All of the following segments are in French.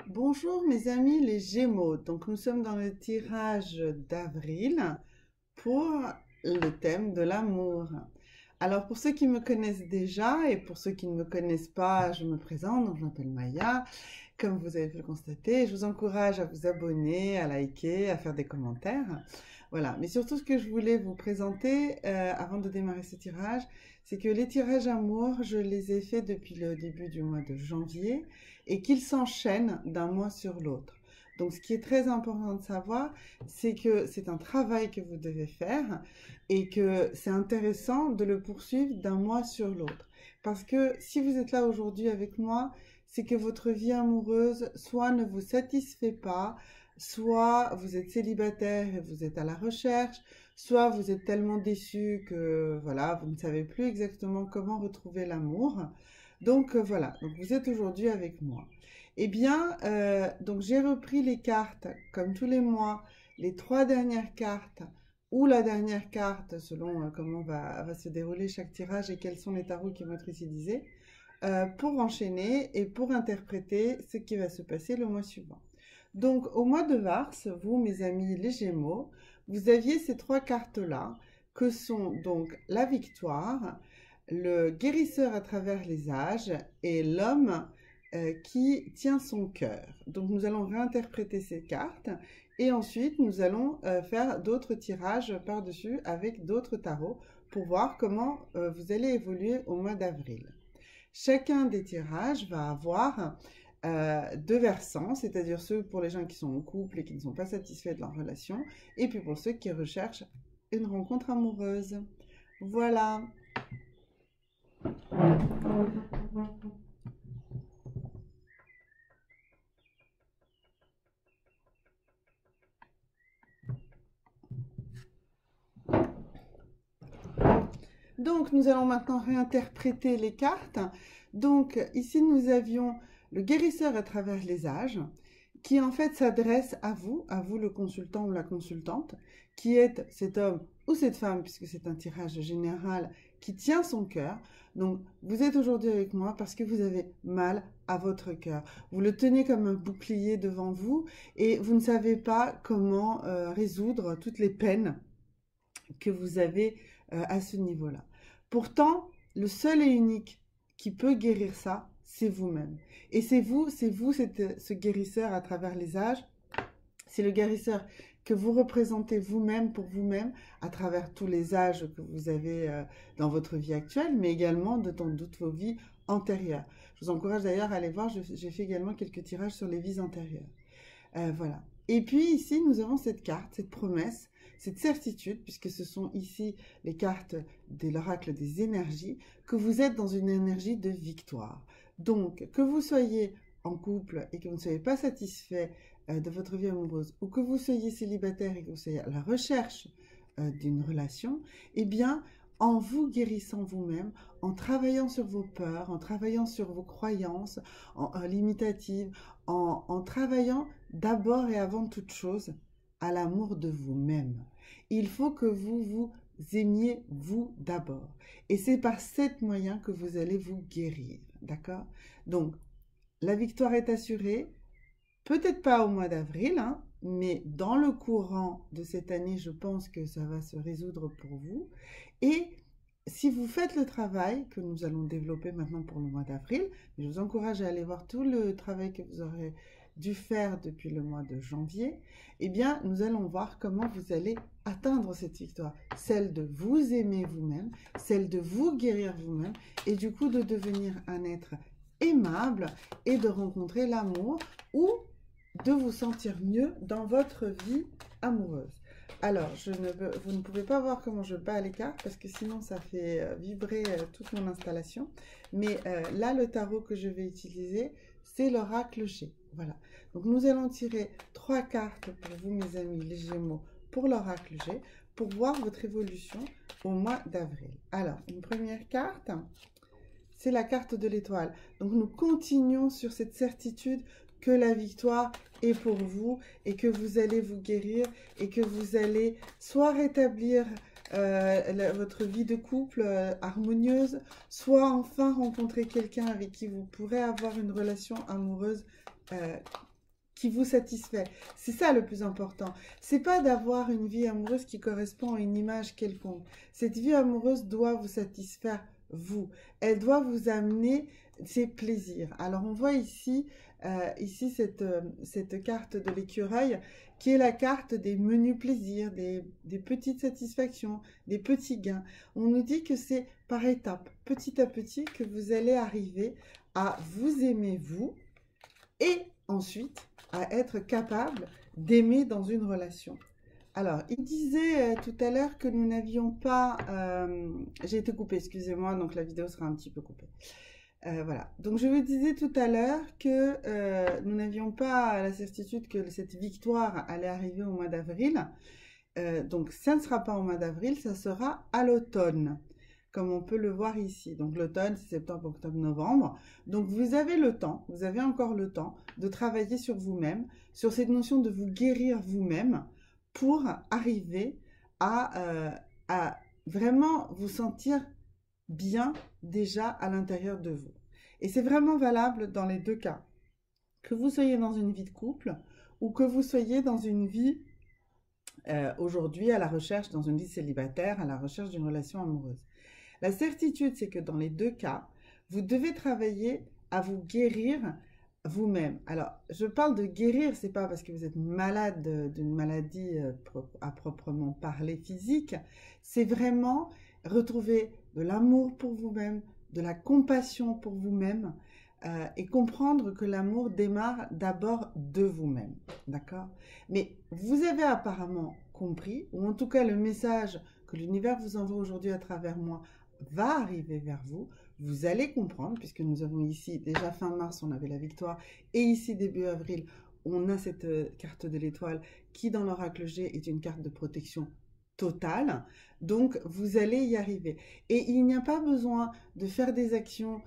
Bonjour mes amis les Gémeaux, donc nous sommes dans le tirage d'avril pour le thème de l'amour. Alors pour ceux qui me connaissent déjà et pour ceux qui ne me connaissent pas, je me présente, donc je m'appelle Maya. Comme vous avez pu le constater, je vous encourage à vous abonner, à liker, à faire des commentaires. Voilà, mais surtout ce que je voulais vous présenter avant de démarrer ce tirage, c'est que les tirages amour, je les ai faits depuis le début du mois de janvier et qu'ils s'enchaînent d'un mois sur l'autre. Donc ce qui est très important de savoir, c'est que c'est un travail que vous devez faire et que c'est intéressant de le poursuivre d'un mois sur l'autre. Parce que si vous êtes là aujourd'hui avec moi, c'est que votre vie amoureuse soit ne vous satisfait pas, soit vous êtes célibataire et vous êtes à la recherche, soit vous êtes tellement déçu que voilà, vous ne savez plus exactement comment retrouver l'amour. Donc voilà, donc vous êtes aujourd'hui avec moi. Eh bien, donc j'ai repris les cartes comme tous les mois, les 3 dernières cartes ou la dernière carte selon comment va se dérouler chaque tirage et quels sont les tarots qui vont être utilisés pour enchaîner et pour interpréter ce qui va se passer le mois suivant. Donc, au mois de mars, vous, mes amis les Gémeaux, vous aviez ces 3 cartes-là, que sont donc la victoire, le guérisseur à travers les âges et l'homme qui tient son cœur. Donc, nous allons réinterpréter ces cartes et ensuite, nous allons faire d'autres tirages par-dessus avec d'autres tarots pour voir comment vous allez évoluer au mois d'avril. Chacun des tirages va avoir 2 versants, c'est-à-dire ceux pour les gens qui sont en couple et qui ne sont pas satisfaits de leur relation, et puis pour ceux qui recherchent une rencontre amoureuse. Voilà. Donc, nous allons maintenant réinterpréter les cartes. Donc, ici, nous avions le guérisseur à travers les âges, qui en fait s'adresse à vous le consultant ou la consultante, qui est cet homme ou cette femme, puisque c'est un tirage général, qui tient son cœur. Donc, vous êtes aujourd'hui avec moi parce que vous avez mal à votre cœur. Vous le tenez comme un bouclier devant vous et vous ne savez pas comment résoudre toutes les peines que vous avez à ce niveau-là. Pourtant, le seul et unique qui peut guérir ça, c'est vous-même. Et c'est vous, ce guérisseur à travers les âges. C'est le guérisseur que vous représentez vous-même pour vous-même à travers tous les âges que vous avez dans votre vie actuelle, mais également de toutes vos vies antérieures. Je vous encourage d'ailleurs à aller voir, j'ai fait également quelques tirages sur les vies antérieures. Voilà. Et puis ici, nous avons cette carte, cette promesse, cette certitude, puisque ce sont ici les cartes de l'oracle des énergies, que vous êtes dans une énergie de victoire. Donc, que vous soyez en couple et que vous ne soyez pas satisfait de votre vie amoureuse, ou que vous soyez célibataire et que vous soyez à la recherche d'une relation, eh bien, en vous guérissant vous-même, en travaillant sur vos peurs, en travaillant sur vos croyances limitatives, en travaillant d'abord et avant toute chose à l'amour de vous-même. Il faut que vous vous aimiez vous d'abord. Et c'est par cet moyen que vous allez vous guérir. D'accord? Donc, la victoire est assurée. Peut-être pas au mois d'avril, hein, mais dans le courant de cette année, je pense que ça va se résoudre pour vous. Et si vous faites le travail que nous allons développer maintenant pour le mois d'avril, je vous encourage à aller voir tout le travail que vous aurez dû faire depuis le mois de janvier, eh bien, nous allons voir comment vous allez atteindre cette victoire, celle de vous aimer vous-même, celle de vous guérir vous-même, et du coup de devenir un être aimable et de rencontrer l'amour ou de vous sentir mieux dans votre vie amoureuse. Alors, vous ne pouvez pas voir comment je bats les cartes parce que sinon ça fait vibrer toute mon installation. Mais là, le tarot que je vais utiliser, c'est l'oracle G. Voilà. Donc, nous allons tirer 3 cartes pour vous, mes amis, les Gémeaux, pour l'oracle G, pour voir votre évolution au mois d'avril. Alors, une première carte, c'est la carte de l'étoile. Donc, nous continuons sur cette certitude que la victoire est pour vous et que vous allez vous guérir et que vous allez soit rétablir votre vie de couple harmonieuse, soit enfin rencontrer quelqu'un avec qui vous pourrez avoir une relation amoureuse qui vous satisfait. C'est ça le plus important. C'est pas d'avoir une vie amoureuse qui correspond à une image quelconque. Cette vie amoureuse doit vous satisfaire, vous. Elle doit vous amener ses plaisirs. Alors, on voit ici, cette carte de l'écureuil, qui est la carte des menus plaisirs, des petites satisfactions, des petits gains. On nous dit que c'est par étapes, petit à petit, que vous allez arriver à vous aimer, vous, et ensuite à être capable d'aimer dans une relation. Alors, il disait tout à l'heure que nous n'avions pas... j'ai été coupée, excusez-moi, donc la vidéo sera un petit peu coupée. Voilà, donc je vous disais tout à l'heure que nous n'avions pas la certitude que cette victoire allait arriver au mois d'avril. Donc ça ne sera pas au mois d'avril, ça sera à l'automne, comme on peut le voir ici. Donc l'automne, c'est septembre, octobre, novembre. Donc vous avez le temps, vous avez encore le temps de travailler sur vous-même, sur cette notion de vous guérir vous-même pour arriver à vraiment vous sentir bien déjà à l'intérieur de vous. Et c'est vraiment valable dans les deux cas. Que vous soyez dans une vie de couple ou que vous soyez dans une vie aujourd'hui à la recherche, dans une vie célibataire, à la recherche d'une relation amoureuse. La certitude, c'est que dans les deux cas, vous devez travailler à vous guérir vous-même. Alors, je parle de guérir, c'est pas parce que vous êtes malade d'une maladie à proprement parler physique, c'est vraiment retrouver de l'amour pour vous-même, de la compassion pour vous-même et comprendre que l'amour démarre d'abord de vous-même, d'accord? Mais vous avez apparemment compris, ou en tout cas le message que l'univers vous envoie aujourd'hui à travers moi va arriver vers vous, vous allez comprendre, puisque nous avons ici, déjà fin mars, on avait la victoire, et ici début avril, on a cette carte de l'étoile qui dans l'oracle G est une carte de protection totale, donc vous allez y arriver. Et il n'y a pas besoin de faire des actions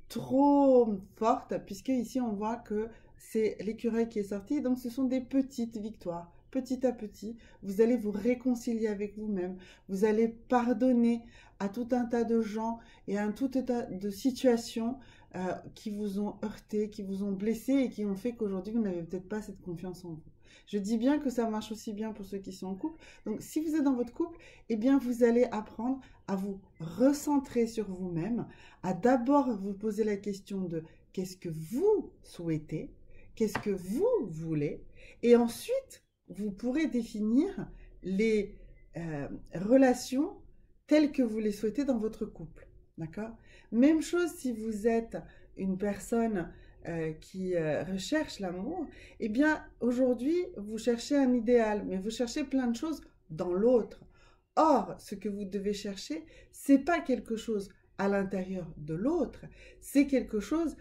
trop fortes, puisque ici on voit que c'est l'écureuil qui est sorti, donc ce sont des petites victoires. Petit à petit, vous allez vous réconcilier avec vous-même, vous allez pardonner à tout un tas de gens et à tout un tas de situations qui vous ont heurté, qui vous ont blessé et qui ont fait qu'aujourd'hui, vous n'avez peut-être pas cette confiance en vous. Je dis bien que ça marche aussi bien pour ceux qui sont en couple. Donc, si vous êtes dans votre couple, eh bien, vous allez apprendre à vous recentrer sur vous-même, à d'abord vous poser la question de qu'est-ce que vous souhaitez, qu'est-ce que vous voulez, et ensuite, vous pourrez définir les relations telles que vous les souhaitez dans votre couple. D'accord? Même chose si vous êtes une personne qui recherche l'amour, eh bien, aujourd'hui, vous cherchez un idéal, mais vous cherchez plein de choses dans l'autre. Or, ce que vous devez chercher, c'est pas quelque chose à l'intérieur de l'autre, c'est quelque chose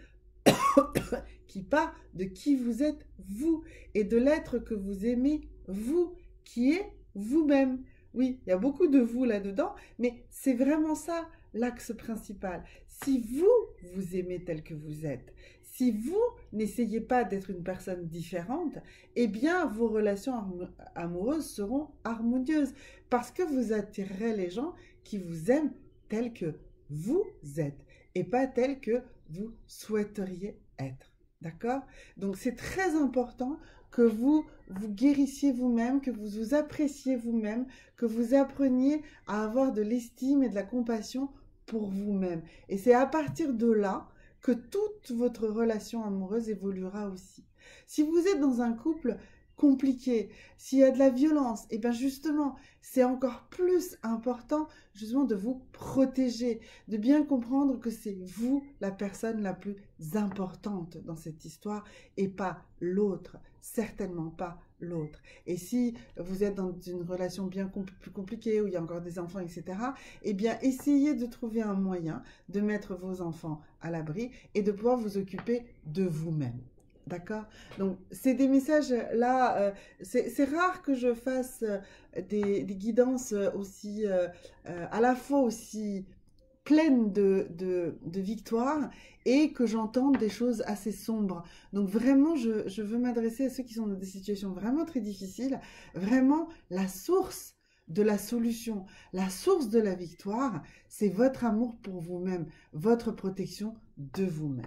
qui part de qui vous êtes vous et de l'être que vous aimez vous, qui est vous-même. Oui, il y a beaucoup de vous là-dedans, mais c'est vraiment ça l'axe principal. Si vous vous aimez tel que vous êtes, si vous n'essayez pas d'être une personne différente, eh bien vos relations amoureuses seront harmonieuses parce que vous attirerez les gens qui vous aiment tels que vous êtes et pas tels que vous souhaiteriez être. D'accord? Donc c'est très important que vous vous guérissiez vous-même, que vous vous appréciez vous-même, que vous appreniez à avoir de l'estime et de la compassion pour vous-même. Et c'est à partir de là que toute votre relation amoureuse évoluera aussi. Si vous êtes dans un couple compliqué, s'il y a de la violence, et bien justement, c'est encore plus important justement de vous protéger, de bien comprendre que c'est vous la personne la plus importante dans cette histoire et pas l'autre, certainement pas l'autre. Et si vous êtes dans une relation bien plus compliquée, où il y a encore des enfants, etc., eh bien, essayez de trouver un moyen de mettre vos enfants à l'abri et de pouvoir vous occuper de vous-même. D'accord? Donc, c'est des messages là, c'est rare que je fasse des guidances aussi, à la fois aussi pleines de victoire et que j'entende des choses assez sombres. Donc, vraiment, je veux m'adresser à ceux qui sont dans des situations vraiment très difficiles. Vraiment, la source de la solution, la source de la victoire, c'est votre amour pour vous-même, votre protection de vous-même.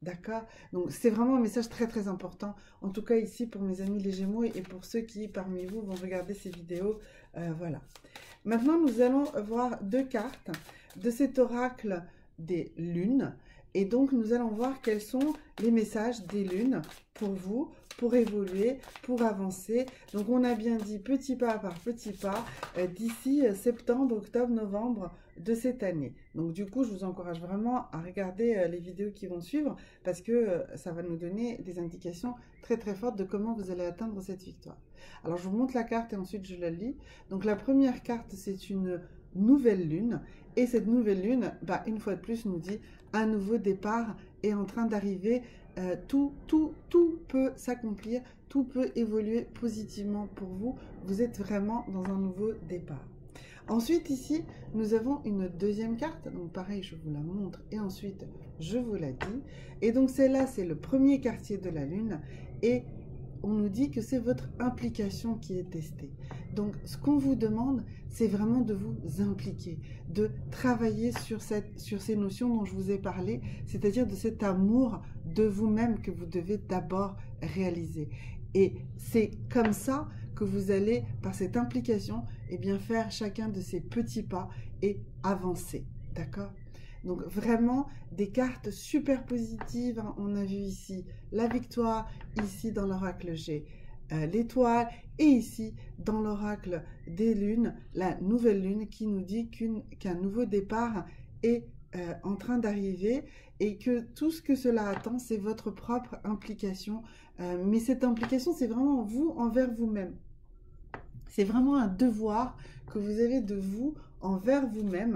D'accord? Donc, c'est vraiment un message très, très important. En tout cas, ici, pour mes amis les Gémeaux et pour ceux qui, parmi vous, vont regarder ces vidéos. Voilà. Maintenant, nous allons voir 2 cartes de cet oracle des lunes. Et donc, nous allons voir quels sont les messages des lunes pour vous, pour évoluer, pour avancer. Donc, on a bien dit petit pas par petit pas d'ici septembre, octobre, novembre de cette année. Donc, du coup, je vous encourage vraiment à regarder les vidéos qui vont suivre parce que ça va nous donner des indications très, très fortes de comment vous allez atteindre cette victoire. Alors, je vous montre la carte et ensuite je la lis. Donc, la première carte, c'est une nouvelle lune. Et cette nouvelle lune, bah, une fois de plus, nous dit un nouveau départ est en train d'arriver. Tout peut s'accomplir, tout peut évoluer positivement pour vous. Vous êtes vraiment dans un nouveau départ. Ensuite, ici, nous avons une deuxième carte. Donc, pareil, je vous la montre et ensuite, je vous la dis. Et donc, celle-là, c'est le premier quartier de la lune. Et on nous dit que c'est votre implication qui est testée. Donc, ce qu'on vous demande, c'est vraiment de vous impliquer, de travailler sur ces notions dont je vous ai parlé, c'est-à-dire de cet amour de vous-même que vous devez d'abord réaliser. Et c'est comme ça que vous allez, par cette implication, eh bien, faire chacun de ces petits pas et avancer. D'accord ? Donc vraiment des cartes super positives, hein. On a vu ici la victoire, ici dans l'oracle G, l'étoile, et ici dans l'oracle des lunes, la nouvelle lune qui nous dit qu'un nouveau départ est en train d'arriver et que tout ce que cela attend, c'est votre propre implication. Mais cette implication, c'est vraiment vous envers vous-même. C'est vraiment un devoir que vous avez de vous envers vous-même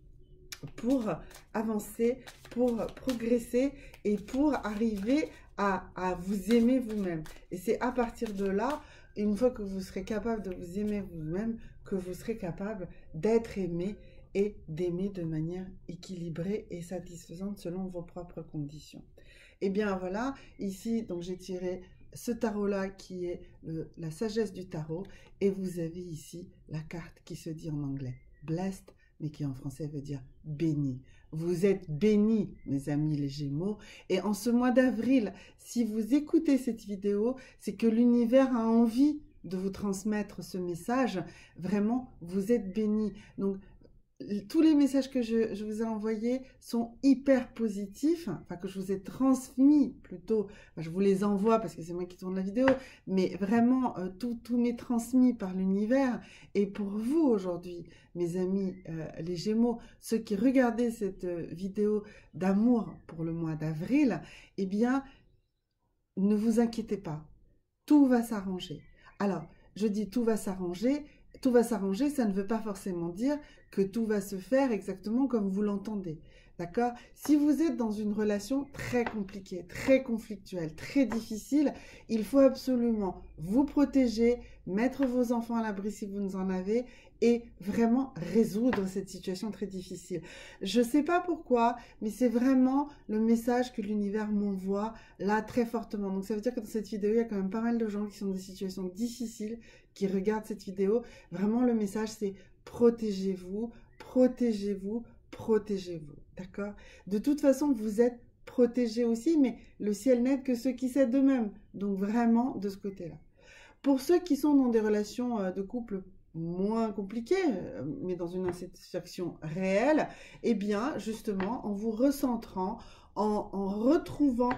pour avancer, pour progresser et pour arriver à vous aimer vous-même. Et c'est à partir de là, une fois que vous serez capable de vous aimer vous-même, que vous serez capable d'être aimé et d'aimer de manière équilibrée et satisfaisante selon vos propres conditions. Et bien voilà, ici, donc j'ai tiré ce tarot-là qui est la sagesse du tarot et vous avez ici la carte qui se dit en anglais « Blessed », mais qui en français veut dire « béni ». Vous êtes bénis, mes amis les Gémeaux. Et en ce mois d'avril, si vous écoutez cette vidéo, c'est que l'univers a envie de vous transmettre ce message. Vraiment, vous êtes bénis. Donc, tous les messages que je vous ai envoyés sont hyper positifs, enfin que je vous ai transmis plutôt, enfin, je vous les envoie parce que c'est moi qui tourne la vidéo, mais vraiment tout m'est transmis par l'univers. Et pour vous aujourd'hui, mes amis les Gémeaux, ceux qui regardaient cette vidéo d'amour pour le mois d'avril, eh bien, ne vous inquiétez pas, tout va s'arranger. Alors, je dis tout va s'arranger, ça ne veut pas forcément dire que tout va se faire exactement comme vous l'entendez. D'accord? Si vous êtes dans une relation très compliquée, très conflictuelle, très difficile, il faut absolument vous protéger, mettre vos enfants à l'abri si vous en avez et vraiment résoudre cette situation très difficile. Je ne sais pas pourquoi, mais c'est vraiment le message que l'univers m'envoie là très fortement. Donc ça veut dire que dans cette vidéo, il y a quand même pas mal de gens qui sont dans des situations difficiles, qui regardent cette vidéo. Vraiment, le message, c'est protégez-vous, protégez-vous, protégez-vous. D'accord? De toute façon, vous êtes protégés aussi, mais le ciel n'aide que ceux qui s'aident d'eux-mêmes. Donc vraiment, de ce côté-là. Pour ceux qui sont dans des relations de couple moins compliquées, mais dans une insatisfaction réelle, eh bien, justement, en vous recentrant, en retrouvant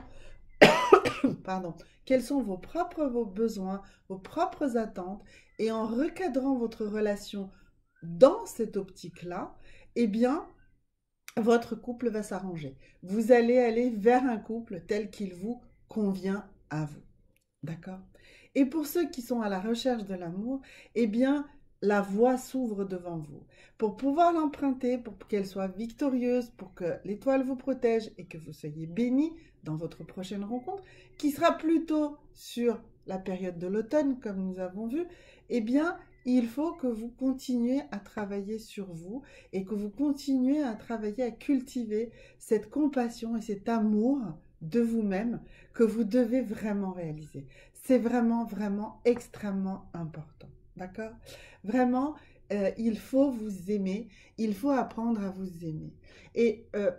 pardon, quels sont vos besoins, vos propres attentes, et en recadrant votre relation dans cette optique-là, eh bien, votre couple va s'arranger. Vous allez aller vers un couple tel qu'il vous convient à vous. D'accord? Et pour ceux qui sont à la recherche de l'amour, eh bien, la voie s'ouvre devant vous. Pour pouvoir l'emprunter, pour qu'elle soit victorieuse, pour que l'étoile vous protège et que vous soyez bénis dans votre prochaine rencontre, qui sera plutôt sur la période de l'automne, comme nous avons vu, eh bien, il faut que vous continuiez à travailler sur vous et que vous continuiez à travailler à cultiver cette compassion et cet amour de vous-même que vous devez vraiment réaliser. C'est vraiment, vraiment extrêmement important. D'accord? Vraiment, il faut vous aimer, il faut apprendre à vous aimer. Et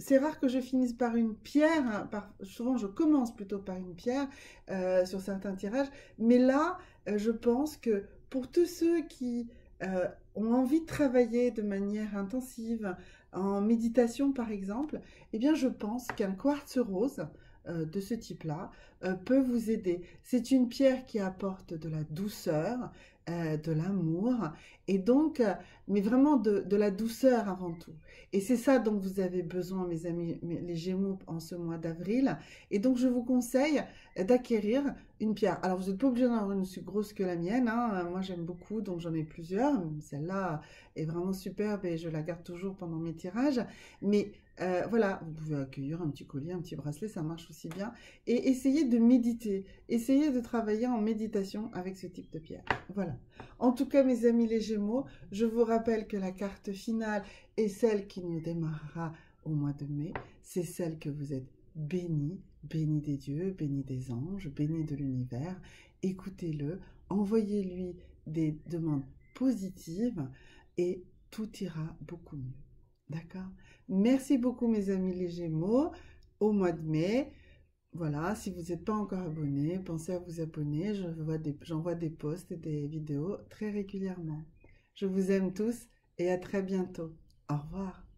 c'est rare que je finisse par une pierre, hein, souvent je commence plutôt par une pierre sur certains tirages, mais là, je pense que pour tous ceux qui ont envie de travailler de manière intensive, en méditation par exemple, eh bien je pense qu'un quartz rose de ce type-là peut vous aider. C'est une pierre qui apporte de la douceur, de l'amour, et donc, mais vraiment de la douceur avant tout. Et c'est ça dont vous avez besoin, mes amis, les Gémeaux, en ce mois d'avril. Et donc, je vous conseille d'acquérir une pierre. Alors, vous n'êtes pas obligé d'en avoir une aussi grosse que la mienne, hein. Moi, j'aime beaucoup, donc j'en ai plusieurs. Celle-là est vraiment superbe et je la garde toujours pendant mes tirages. Mais voilà, vous pouvez accueillir un petit collier, un petit bracelet, ça marche aussi bien. Et essayez de méditer, essayez de travailler en méditation avec ce type de pierre. Voilà. En tout cas, mes amis les Gémeaux, je vous rappelle que la carte finale est celle qui nous démarrera au mois de mai. C'est celle que vous êtes bénis, bénis des dieux, bénis des anges, bénis de l'univers. Écoutez-le, envoyez-lui des demandes positives et tout ira beaucoup mieux. D'accord? Merci beaucoup mes amis les Gémeaux. Au mois de mai, voilà, si vous n'êtes pas encore abonné, pensez à vous abonner. J'envoie des posts et des vidéos très régulièrement. Je vous aime tous et à très bientôt. Au revoir.